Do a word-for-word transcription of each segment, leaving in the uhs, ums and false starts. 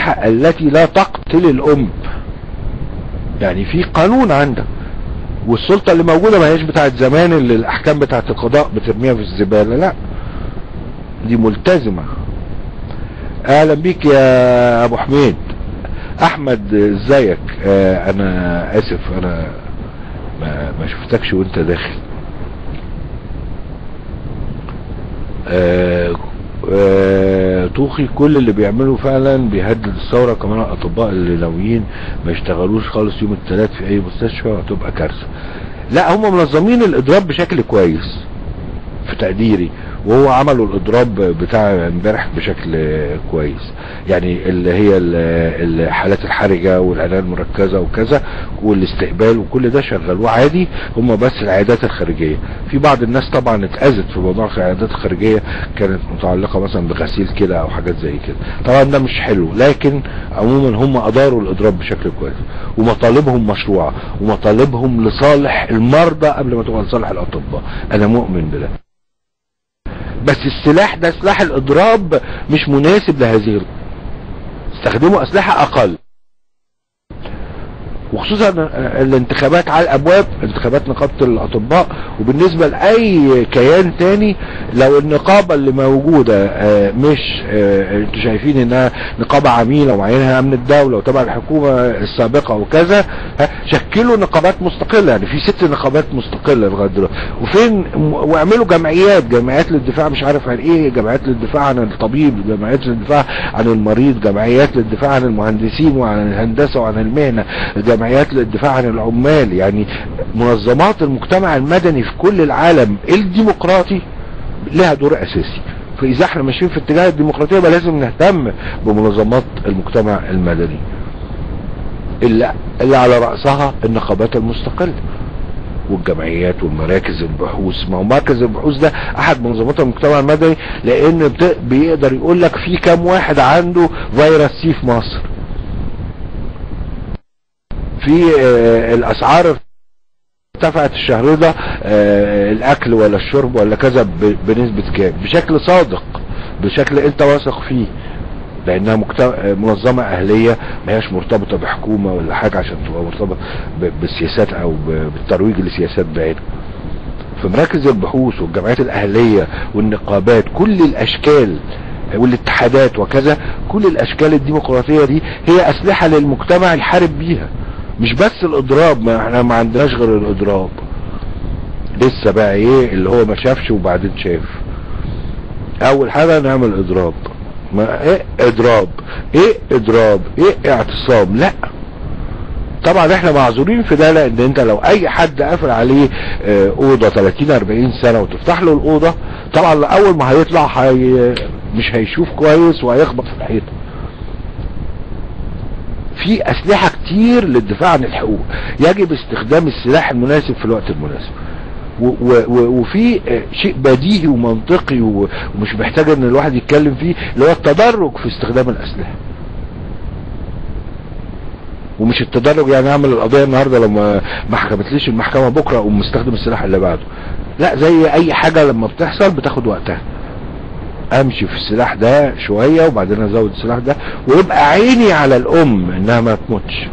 الاسلحة التي لا تقتل الام. يعني في قانون عندك، والسلطة اللي موجودة ما هيش بتاعت زمان اللي الاحكام بتاعت القضاء بترميها في الزبالة، لا دي ملتزمة. اهلا بيك يا ابو حميد. احمد ازيك؟ آه انا اسف انا ما, ما شفتكش وانت داخل. آه آه توخي كل اللي بيعمله فعلا بيهدد الثورة، كمان الاطباء اللي ناويين ما يشتغلوش خالص يوم الثلاث في اي مستشفى هتبقى كارثة. لا هم منظمين الاضراب بشكل كويس في تقديري، وهو عملوا الاضراب بتاع امبارح بشكل كويس. يعني اللي هي الحالات الحرجة والعناية المركزة وكذا والاستقبال وكل ده شغلوه عادي. هم بس العيادات الخارجية، في بعض الناس طبعا اتأذت في موضوع العيادات الخارجية، كانت متعلقة مثلا بغسيل كده او حاجات زي كده، طبعا ده مش حلو، لكن عموما هم اداروا الاضراب بشكل كويس، ومطالبهم مشروعة، ومطالبهم لصالح المرضى قبل ما تبقى لصالح الاطباء. انا مؤمن بده، بس السلاح ده سلاح الاضراب مش مناسب لهذه، استخدموا اسلحة اقل، وخصوصا الانتخابات على الابواب، انتخابات نقابة الاطباء. وبالنسبة لاي كيان تاني، لو النقابة اللي موجودة مش انتوا شايفين انها نقابة عميلة ومعينها امن الدولة وتبع الحكومة السابقة وكذا، شكلوا نقابات مستقلة. يعني في ست نقابات مستقلة لغاية دلوقتي، وفين واعملوا جمعيات، جمعيات للدفاع مش عارف عن ايه، جمعيات للدفاع عن الطبيب، جمعيات للدفاع عن المريض، جمعيات للدفاع عن المهندسين وعن الهندسة وعن المهنة، جمعيات للدفاع عن العمال. يعني منظمات المجتمع المدني في كل العالم الديمقراطي لها دور اساسي. فاذا احنا ماشيين في اتجاه الديمقراطية يبقى لازم نهتم بمنظمات المجتمع المدني اللي, اللي على رأسها النقابات المستقلة والجمعيات والمراكز البحوث. ما هو مركز البحوث ده احد منظمات المجتمع المدني، لان بيقدر يقول لك في كام واحد عنده فيروس سي في مصر، في الاسعار ارتفعت الشهر ده، الاكل ولا الشرب ولا كذا بنسبة كام، بشكل صادق، بشكل انت واثق فيه، لانها منظمة اهلية ما هياش مرتبطة بحكومة ولا حاجة عشان تبقى مرتبطة بالسياسات او بالترويج لسياسات بعيدة. في مراكز البحوث والجمعيات الاهلية والنقابات، كل الاشكال والاتحادات وكذا، كل الاشكال الديمقراطية دي هي اسلحة للمجتمع يحارب بيها، مش بس الاضراب. ما احنا ما عندناش غير الاضراب لسه بقى ايه اللي هو ما شافش وبعدين شاف. اول حاجة نعمل اضراب، ما ايه اضراب، ايه اضراب، ايه اعتصام، لا طبعا احنا معذورين في ده، لان انت لو اي حد قافل عليه اه اوضة ثلاثين اربعين سنة وتفتح له الاوضة، طبعا اول ما هيطلع هي مش هيشوف كويس وهيخبط في الحيطة. في اسلحة كتير للدفاع عن الحقوق، يجب استخدام السلاح المناسب في الوقت المناسب، وفي شيء بديهي ومنطقي ومش محتاج ان الواحد يتكلم فيه، اللي هو التدرج في استخدام الاسلحة. ومش التدرج يعني اعمل القضية النهاردة لما ما حكمتليش المحكمة بكرة اقوم مستخدم السلاح اللي بعده، لا، زي اي حاجة لما بتحصل بتاخد وقتها، امشي في السلاح ده شوية وبعدين ازود السلاح ده، ويبقى عيني على الام انها ما تموتش.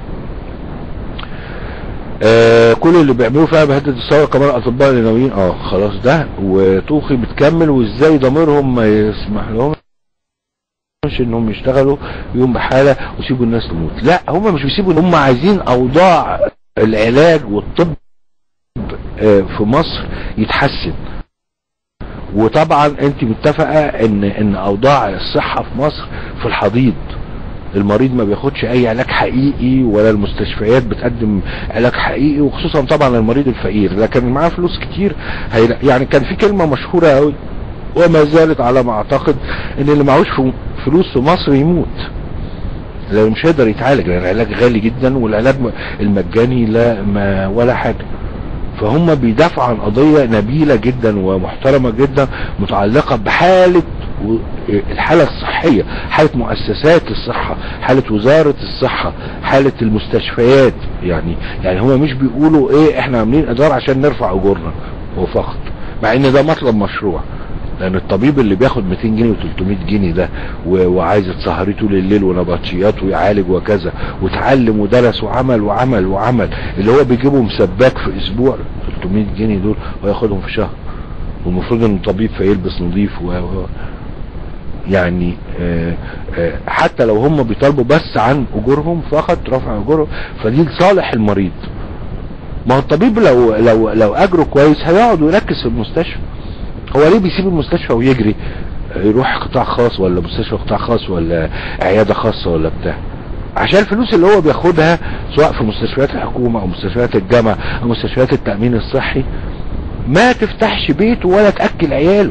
آه كل اللي بيعملوه فيها بهدد الثورة، كمان الاطباء اللي ناويين اه خلاص ده. وطوخي بتكمل، وازاي ضميرهم ما يسمح لهم مش انهم يشتغلوا يوم بحالة ويسيبوا الناس تموت. لا هم مش بيسيبوا، هم عايزين اوضاع العلاج والطب آه في مصر يتحسن. وطبعا انت متفقة ان ان اوضاع الصحة في مصر في الحضيض، المريض ما بياخدش اي علاج حقيقي ولا المستشفيات بتقدم علاج حقيقي، وخصوصا طبعا المريض الفقير، لكن معاه فلوس كتير. يعني كان في كلمة مشهورة قوي وما زالت على ما اعتقد، ان اللي معهوش فلوس في مصر يموت، لو مش هيقدر يتعالج، لان العلاج غالي جدا والعلاج المجاني لا ما ولا حاجة. فهم بيدافعوا عن قضية نبيلة جدا ومحترمة جدا، متعلقة بحالة الحالة الصحية، حالة مؤسسات الصحة، حالة وزارة الصحة، حالة المستشفيات. يعني يعني هم مش بيقولوا ايه احنا عاملين ادارة عشان نرفع اجورنا وفقط، مع ان ده مطلب مشروع، لان الطبيب اللي بياخد مئتين جنيه وتلتمية جنيه ده وعايز تسهريه طول الليل ونبطشيات ويعالج وكذا وتعلم ودرس وعمل وعمل وعمل، اللي هو بيجيبه مسباك في اسبوع تلتمية جنيه دول وياخدهم في شهر، والمفروض ان الطبيب فيلبس نظيف و يعني آآ آآ حتى لو هم بيطالبوا بس عن اجورهم فقط، رفع اجورهم، فدي لصالح المريض. ما هو الطبيب لو لو لو اجره كويس هيقعد ويركز في المستشفى. هو ليه بيسيب المستشفى ويجري يروح قطاع خاص ولا مستشفى قطاع خاص ولا عياده خاصه ولا بتاع؟ عشان الفلوس اللي هو بياخدها سواء في مستشفيات الحكومه او مستشفيات الجامعه او مستشفيات التامين الصحي ما تفتحش بيته ولا تاكل عياله،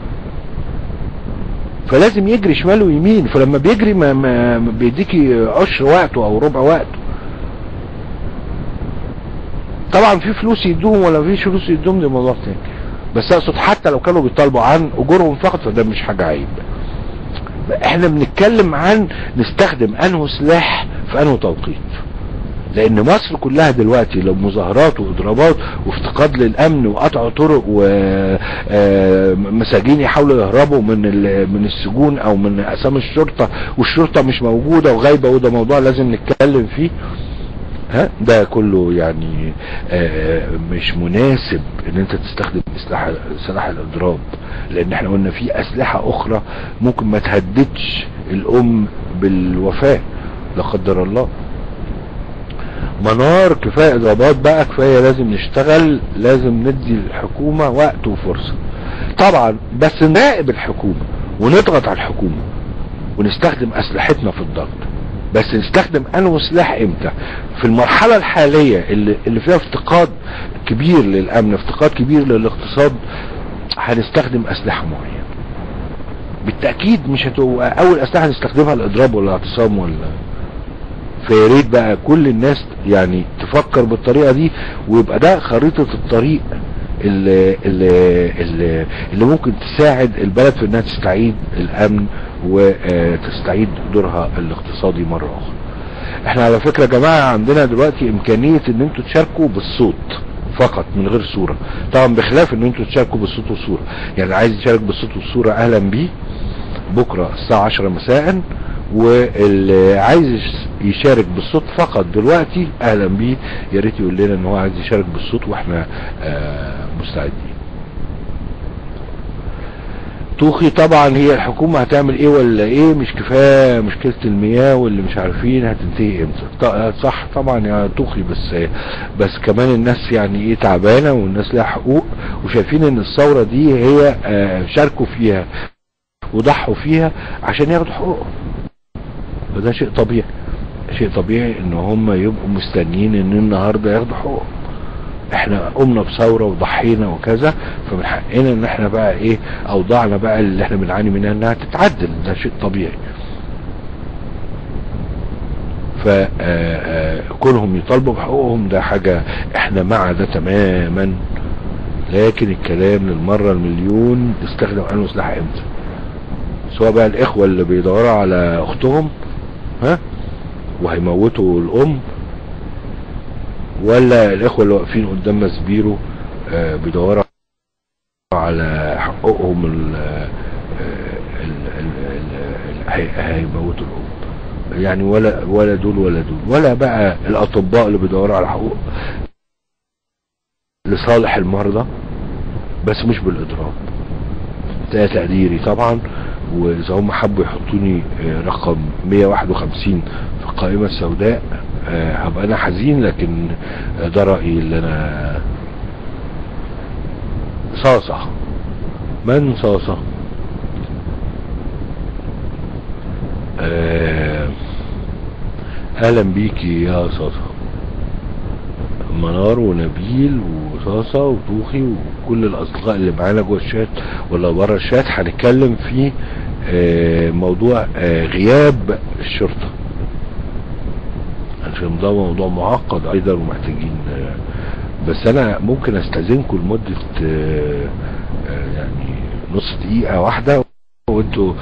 فلازم يجري شمال ويمين. فلما بيجري ما, ما بيديكي عشر وقته او ربع وقته. طبعا في فلوس يدوهم ولا فيش فلوس يدوهم دي موضوع تاني، بس اقصد حتى لو كانوا بيطالبوا عن اجورهم فقط فده مش حاجه عيب. احنا بنتكلم عن نستخدم انه سلاح في انه توقيت، لان مصر كلها دلوقتي لو مظاهرات واضرابات وافتقاد للامن وقطع طرق ومساجين يحاولوا يهربوا من من السجون او من اقسام الشرطه والشرطه مش موجوده وغايبه، وده موضوع لازم نتكلم فيه. ها ده كله يعني مش مناسب ان انت تستخدم سلاح سلاح الاضراب، لان احنا قلنا في اسلحه اخرى ممكن ما تهددش الام بالوفاه لا قدر الله. منار كفايه اضرابات بقى، كفايه، لازم نشتغل، لازم ندي الحكومه وقت وفرصه طبعا، بس نراقب الحكومه ونضغط على الحكومه ونستخدم اسلحتنا في الضغط. بس نستخدم انه سلاح امتى؟ في المرحله الحاليه اللي, اللي فيها افتقاد كبير للامن، افتقاد كبير للاقتصاد، هنستخدم اسلحه معينه بالتاكيد. مش هتبقى اول اسلحه نستخدمها الاضراب ولا الاعتصام ولا، فياريت بقى كل الناس يعني تفكر بالطريقه دي، ويبقى ده خريطه الطريق اللي, اللي, اللي, اللي ممكن تساعد البلد في انها تستعيد الامن وتستعيد دورها الاقتصادي مرة اخرى. احنا على فكرة يا جماعة عندنا دلوقتي امكانية ان انتوا تشاركوا بالصوت فقط من غير صورة، طبعا بخلاف ان انتوا تشاركوا بالصوت والصورة. يعني عايز يشارك بالصوت والصورة اهلا بيه بكرة الساعة عشرة مساء، واللي عايز يشارك بالصوت فقط دلوقتي اهلا بيه، يا ريت يقول لنا ان هو عايز يشارك بالصوت واحنا آه مستعدين. توخي طبعا هي الحكومة هتعمل ايه ولا ايه؟ مش كفاية مشكلة المياه واللي مش عارفين هتنتهي امتى؟ صح طبعا يا توخي، بس بس كمان الناس يعني ايه تعبانة، والناس لها حقوق، وشايفين ان الثورة دي هي آه شاركوا فيها وضحوا فيها عشان ياخدوا حقوقهم، فده شيء طبيعي. شيء طبيعي ان هم يبقوا مستنيين ان النهاردة ياخدوا حقوقهم. احنا قمنا بثورة وضحينا وكذا، فمن حقنا ان احنا بقى ايه اوضاعنا بقى اللي احنا بنعاني منها انها تتعدل، ده شيء طبيعي. فكونهم يطالبوا بحقوقهم ده حاجة احنا مع ده تماما، لكن الكلام للمرة المليون استخدم انه سلاح امتى؟ سواء بقى الاخوة اللي بيدوروا على اختهم ها وهيموتوا الام، ولا الاخوة اللي واقفين قدام مسبيرو آه بيدوروا على حقوقهم اللي هيموتوا الام. يعني ولا ولا دول ولا دول، ولا بقى الاطباء اللي بيدوروا على حقوق لصالح المرضى بس مش بالاضراب. ده تقديري طبعا، واذا هم حبوا يحطوني رقم مية وواحد وخمسين في القائمة السوداء أه هبقى انا حزين، لكن ده رأيي اللي انا. صاصة من صاصة أه اهلا بيكي يا صاصة، منار ونبيل وصاصة وطوخي وكل الاصدقاء اللي معانا جوه الشات ولا بره الشات. هنتكلم في أه موضوع أه غياب الشرطة، عشان ده موضوع معقد ايضا ومحتاجين، بس انا ممكن استاذنكم لمدة يعني نص دقيقة واحدة، وانتوا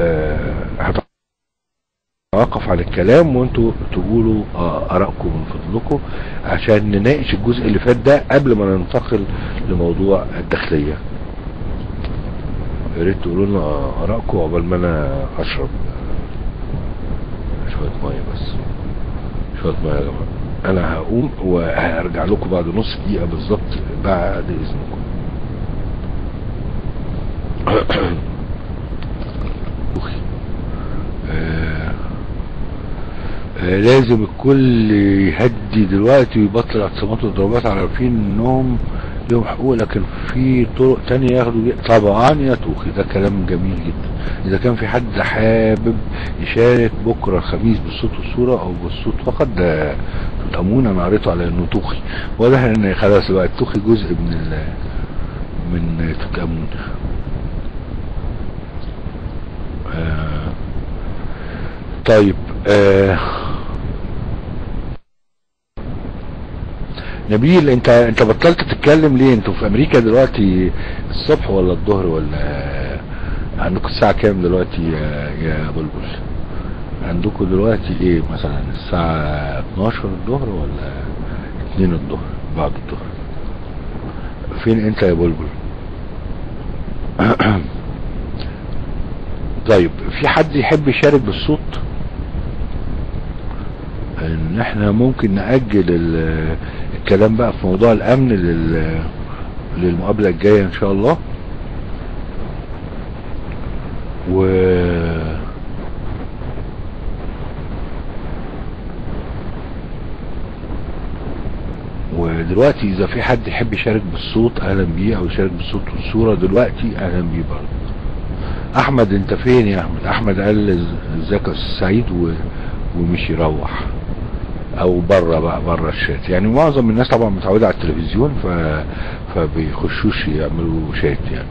هتوقف عن الكلام وانتوا تقولوا ارائكم من فضلكم عشان نناقش الجزء اللي فات ده قبل ما ننتقل لموضوع الداخلية. يا ريت تقولوا لنا ارائكم عقبال ما انا اشرب شويه ميه بس. شويه ميه يا جماعه. انا هقوم وهرجع لكم بعد نص دقيقه بالظبط بعد اذنكم. آه آه لازم الكل يهدي دلوقتي ويبطل اعتصامات والضربات، على عارفين انهم لهم حقوق لكن في طرق تانية ياخدوا. طبعا يا توخي ده كلام جميل جدا. اذا كان في حد حابب يشارك بكرة الخميس بالصوت والصورة او بالصوت فقط، ده تتأمون. انا قريته على انه توخي، واضح ان خلاص بقى التوخي جزء من ال من تتأمون. آه طيب آه نبيل، انت انت بطلت تتكلم ليه؟ انتوا في امريكا دلوقتي الصبح ولا الظهر ولا عندكم الساعة كام دلوقتي يا يا بلبل؟ عندكم دلوقتي ايه مثلا الساعة اتناشر الظهر ولا اتنين الظهر بعد الظهر؟ فين انت يا بلبل؟ طيب في حد يحب يشارك بالصوت؟ ان احنا ممكن نأجل الكلام بقى في موضوع الامن لل للمقابلة الجاية ان شاء الله. و ودلوقتي اذا في حد يحب يشارك بالصوت اهلا بيه، او يشارك بالصوت والصورة دلوقتي اهلا بيه برضه. احمد انت فين يا احمد؟ احمد قال ازيك يا استاذ سعيد و... ومش يروح او بره بقى بره الشات. يعني معظم الناس طبعا متعوده على التلفزيون ف فبيخشوش يعملوا شات، يعني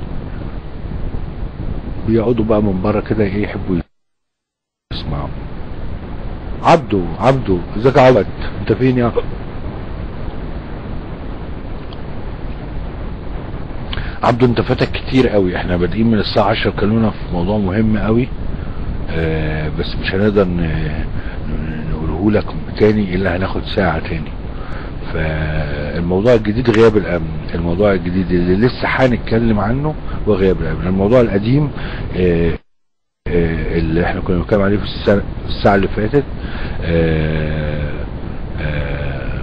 بيقعدوا بقى من بره كده ايه يحبوا يسمعوا. عبده عبده ازيك يا عبد؟ انت فين يا عبده؟ انت فاتك كتير قوي. احنا بادئين من الساعه عشرة، كلمنا في موضوع مهم قوي آه بس مش هنقدر نقوله لك تاني الا هناخد ساعه تاني. فالموضوع الجديد غياب الامن، الموضوع الجديد اللي لسه هنتكلم عنه هو غياب الامن. الموضوع القديم آه آه اللي احنا كنا بنتكلم عليه في الساعه, الساعة اللي فاتت آه آه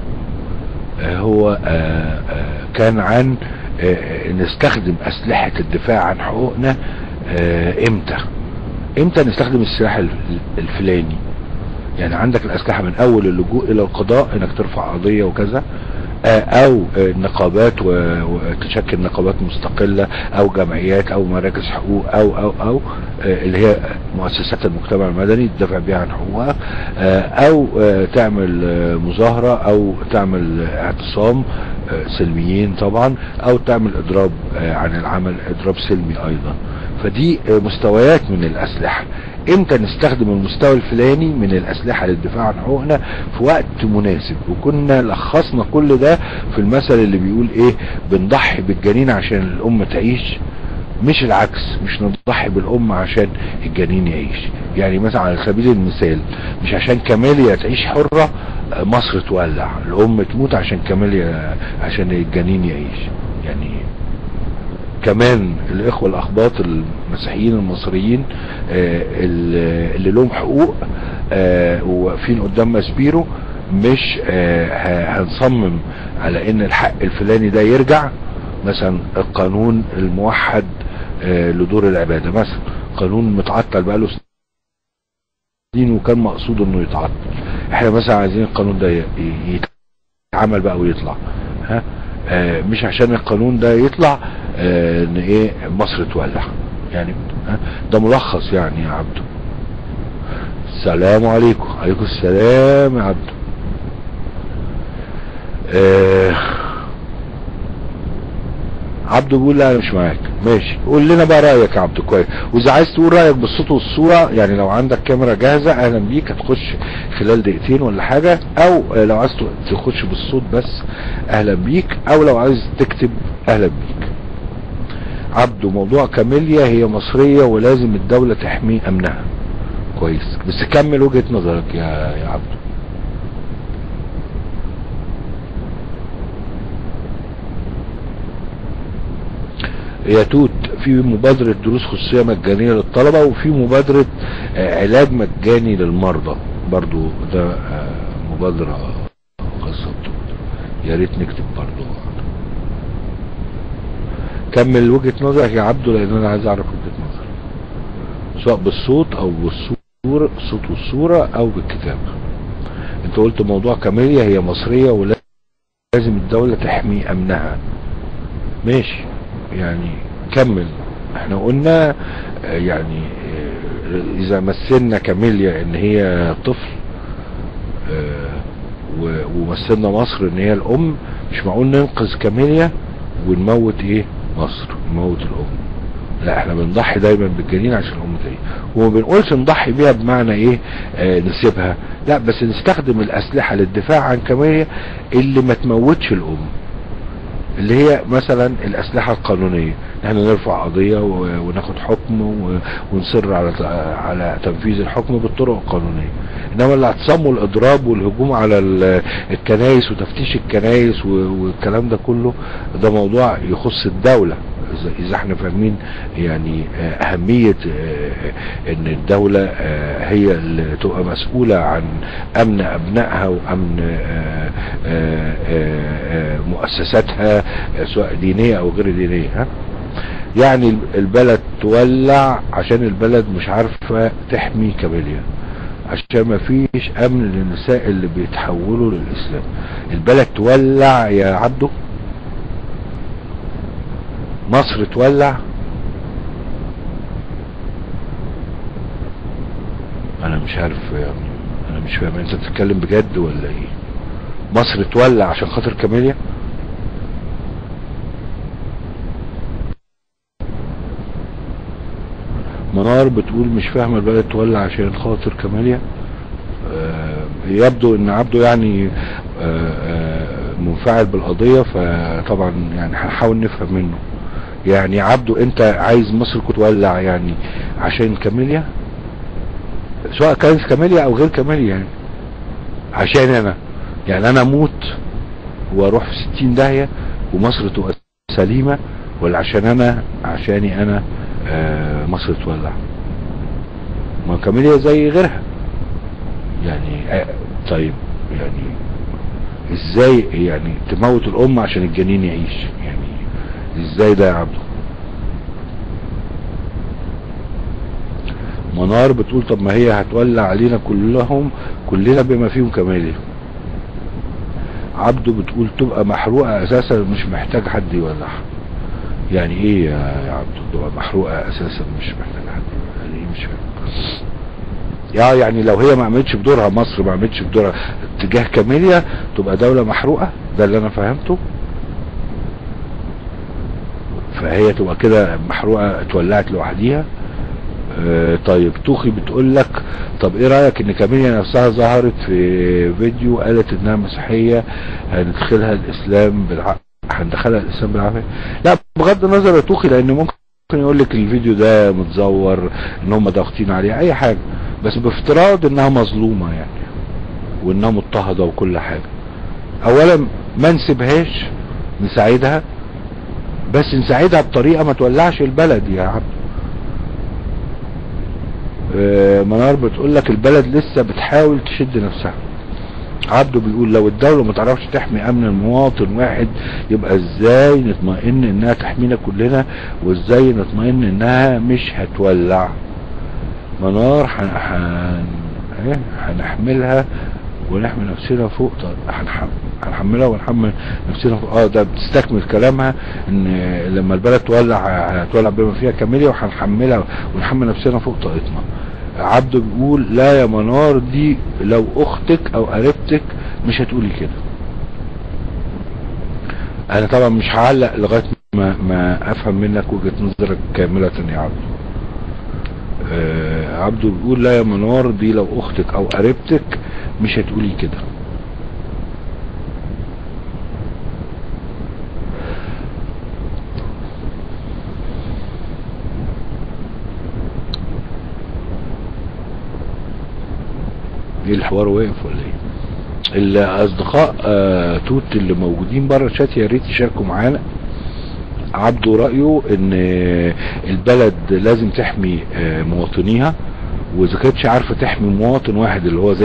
آه هو آه آه كان عن آه نستخدم اسلحة الدفاع عن حقوقنا آه امتى امتى نستخدم السلاح الفلاني. يعني عندك الاسلحة من اول اللجوء الى القضاء انك ترفع قضية وكذا، او نقابات وتشكل نقابات مستقلة او جمعيات او مراكز حقوق او او او اللي هي مؤسسات المجتمع المدني تدافع بيها عن حقوقها، او تعمل مظاهرة او تعمل اعتصام سلميين طبعا، او تعمل اضراب عن العمل اضراب سلمي ايضا. فدي مستويات من الاسلحة. امتى نستخدم المستوى الفلاني من الاسلحة للدفاع عن حقوقنا في وقت مناسب. وكنا لخصنا كل ده في المثل اللي بيقول ايه، بنضحي بالجنين عشان الام تعيش، مش العكس، مش نضحي بالام عشان الجنين يعيش. يعني مثلا على سبيل المثال مش عشان كمالية تعيش حرة مصر تولع، الام تموت عشان كمالية عشان الجنين يعيش. يعني كمان الاخوة الاخباط المسيحيين المصريين اللي لهم حقوق وواقفين قدام مسبيرو، مش هنصمم على ان الحق الفلاني ده يرجع. مثلا القانون الموحد لدور العبادة مثلا، قانون متعطل بقاله سنين وكان مقصود انه يتعطل. احنا مثلا عايزين القانون ده يتعمل بقى ويطلع، ها آه مش عشان القانون ده يطلع آه ان ايه مصر تولع. يعني ها ده ملخص يعني يا عبدو. السلام عليكم. عليكم السلام يا عبدو. آه عبدو بيقول لا انا مش معاك. ماشي، قول لنا بقى رايك يا عبدو. كويس. واذا عايز تقول رايك بالصوت والصوره، يعني لو عندك كاميرا جاهزه اهلا بيك، هتخش خلال دقيقتين ولا حاجه، او لو عايز تخش بالصوت بس اهلا بيك، او لو عايز تكتب اهلا بيك. عبدو، موضوع كاميليا هي مصريه ولازم الدوله تحمي امنها. كويس، بس كمل وجهه نظرك يا يا عبدو. يا توت، في مبادرة دروس خصوصية مجانية للطلبة، وفي مبادرة آه علاج مجاني للمرضى برضو، ده آه مبادرة خاصة. يا ريت نكتب برضو. كمل وجهة نظرك يا عبدو، لان انا عايز اعرف وجهة نظرك سواء بالصوت او بالصورة، الصوت والصورة او بالكتابة. انت قلت موضوع كاميليا هي مصرية ولازم الدولة تحمي امنها. ماشي يعني كمل. احنا قلنا يعني اذا مثلنا كاميليا ان هي طفل ومثلنا مصر ان هي الام، مش معقول ننقذ كاميليا ونموت ايه مصر، نموت الام. لا احنا بنضحي دايما بالجنين عشان الام تعيش، وما بنقولش نضحي بيها بمعنى ايه آه نسيبها، لا بس نستخدم الاسلحة للدفاع عن كاميليا اللي ما تموتش الام، اللي هي مثلا الاسلحة القانونية، احنا نرفع قضية وناخد حكم ونصر على على تنفيذ الحكم بالطرق القانونية. انما الاعتصام والاضراب والهجوم على الكنائس وتفتيش الكنائس والكلام ده كله، ده موضوع يخص الدولة، اذا احنا فاهمين يعني اهمية ان الدولة هي اللي تبقى مسؤولة عن امن ابنائها وامن مؤسساتها سواء دينية او غير دينية. ها يعني البلد تولع عشان البلد مش عارفة تحمي كاميليا، عشان ما فيش امن للنساء اللي بيتحولوا للاسلام. البلد تولع يا عبدو، مصر تولع. انا مش عارف يعني، انا مش فاهم انت بتتكلم بجد ولا ايه؟ مصر تولع عشان خاطر كاميليا؟ منار بتقول مش فاهمه البلد تولع عشان خاطر كاميليا. آه يبدو ان عبده يعني آه آه منفعل بالقضية، فطبعا يعني هنحاول نفهم منه. يعني عبده انت عايز مصر تولع يعني عشان كاميليا، سواء كانت كاميليا او غير كاميليا، يعني عشان انا يعني انا اموت واروح في ستين داهية ومصر تبقى سليمة، ولا عشان انا عشاني انا آه مصر تولع؟ ما كاميليا زي غيرها يعني. آه طيب يعني ازاي يعني تموت الام عشان الجنين يعيش؟ يعني ازاي ده يا عبده؟ منار بتقول طب ما هي هتولع علينا كلهم كلنا بما فيهم كاميليا. عبده بتقول تبقى محروقة اساسا مش محتاج حد يولعها. يعني ايه يا عبده تبقى محروقة اساسا مش محتاج حد؟ يعني ايه؟ مش فاهم. يعني يعني لو هي ما عملتش بدورها، مصر ما عملتش بدورها تجاه كاميليا، تبقى دولة محروقة؟ ده اللي انا فهمته. فهي تبقى كده محروقة اتولعت لوحديها. اه طيب توخي بتقول لك طب ايه رأيك ان كاميليا نفسها ظهرت في فيديو قالت انها مسيحية هندخلها الاسلام بالعقل، هندخلها الاسلام بالعافية؟ لا بغض النظر يا توخي، لان ممكن يقول لك الفيديو ده متزور، ان هم ضاغطين عليه اي حاجة، بس بافتراض انها مظلومة يعني وانها مضطهدة وكل حاجة. اولا ما نسيبهاش، نساعدها، بس نساعدها بطريقة ما تولعش البلد يا عبد. اه منار بتقول لك البلد لسه بتحاول تشد نفسها. عبده بيقول لو الدولة ما تعرفش تحمي امن المواطن واحد، يبقى ازاي نطمئن انها تحمينا كلنا، وازاي نطمئن انها مش هتولع؟ منار هنحملها ونحمل نفسنا فوق. هنحملها ونحمل نفسنا فوق. اه ده بتستكمل كلامها ان لما البلد تولع هتولع بما فيها كاميليا، وهنحملها ونحمل نفسنا فوق طاقتنا. عبده بيقول لا يا منار، دي لو اختك او قريبتك مش هتقولي كده. انا طبعا مش هعلق لغاية ما, ما افهم منك وجهة نظرك كاملة يا عبده. آه عبده بيقول لا يا منار، دي لو اختك او قريبتك مش هتقولي كده. ايه الحوار واقف ولا ايه؟ الاصدقاء آه توت اللي موجودين بره الشات يا ريت يشاركوا معانا عبده رأيه ان البلد لازم تحمي مواطنيها، واذا كانتش عارفة تحمي مواطن واحد اللي هو زي